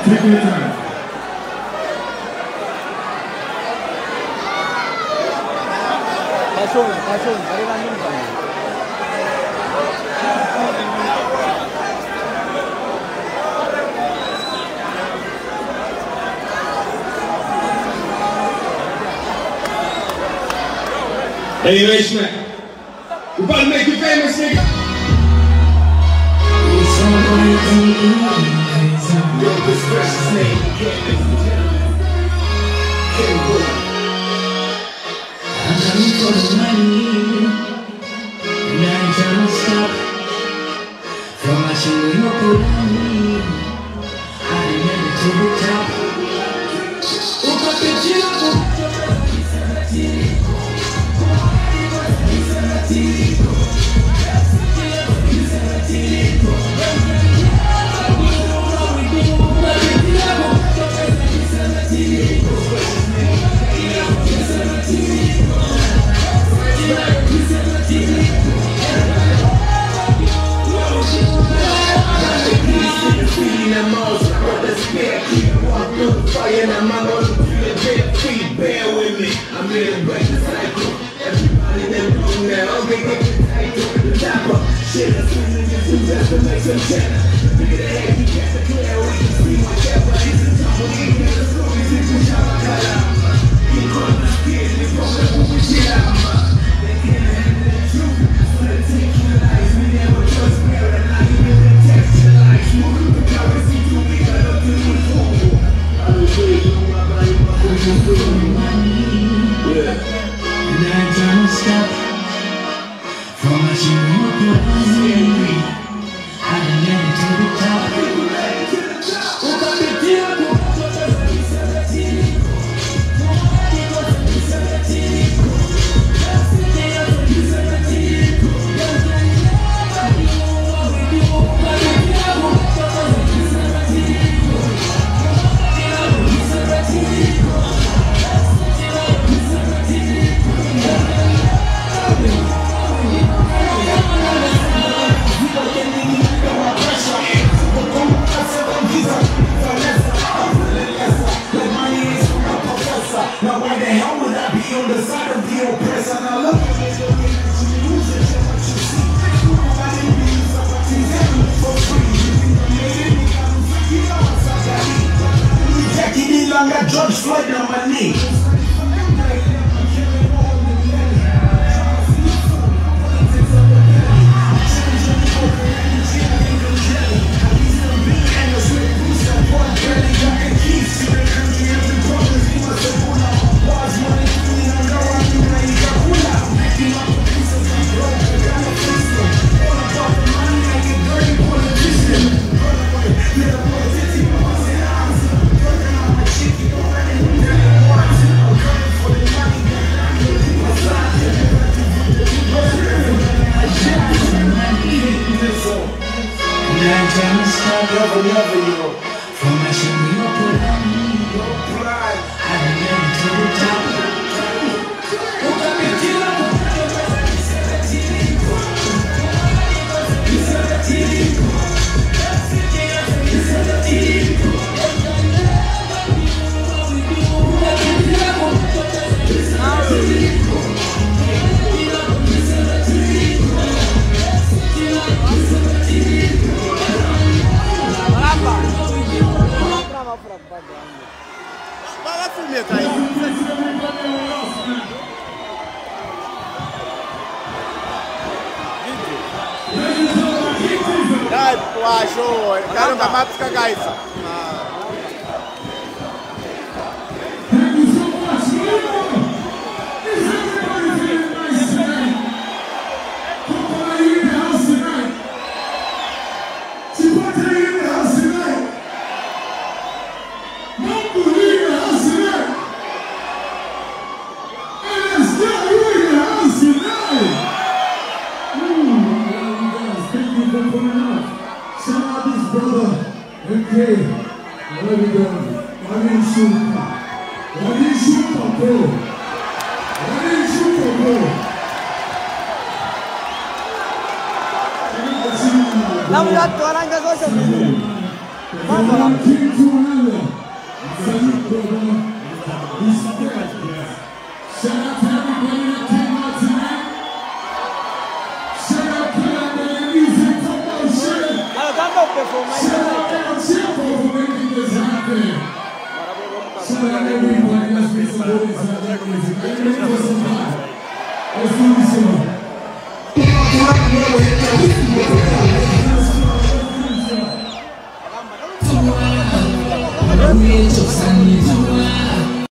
Take your time. Passion, Hey, Rachel, we about to make you famous, nigga. Yo, this precious name, I'm coming for the money, and I ain't trying to stop. From my shoe, you put on me, I done made it to the top. Woke up and chill. Bear with me, I'm here to break the cycle. Everybody in the room now, okay, get the title. The top shit, as soon as you do that to make some cheddar. Look at the head, you get the clear, we can see whatever. It's a double, we can get the stories, we can shout out Kalama. Keep on the skin, we gon' let what we shit out. They can't handle the truth, so they take you lies. We never trust bear, and now you get the text your lies. Move the currency, do we got up to the fool. I don't say, you know, my body, my food, And I ain't trying to stop. From my shoe, you put on me, I done made it to the top. Woke up and chill. Now why the hell would I be on the side of the oppressor? Now look at this, what you see. For free. Jackie D. Longer, George Floyd on my knee. Never, you know. From my shoe, you put on me, I done made it to the top. Woke up and chill. Show, quero que matos cagais. Okay, where we going? Why didn't you shoot? Why didn't you shoot, bro? Why didn't you shoot, bro? Now we got to Let's do this.